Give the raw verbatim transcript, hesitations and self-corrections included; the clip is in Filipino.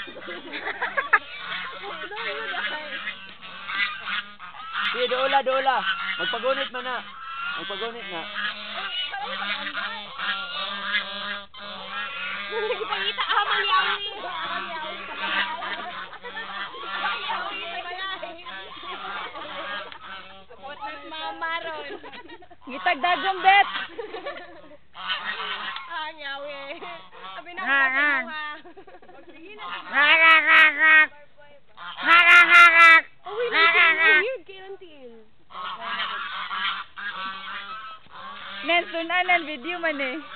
Sige, dola, dola. Magpagunit man na. Magpagunit na. Kita ah, mangyawi. Kapot na mama ron. Ngitag dagong bet. Ah, nyawi. Sabi na Ha, ha. ha. Ngak, ngak, ngak, ngak. Uy, Ngak, ngak, ngak. weird kay Rantil. Nen, sunan, video man eh.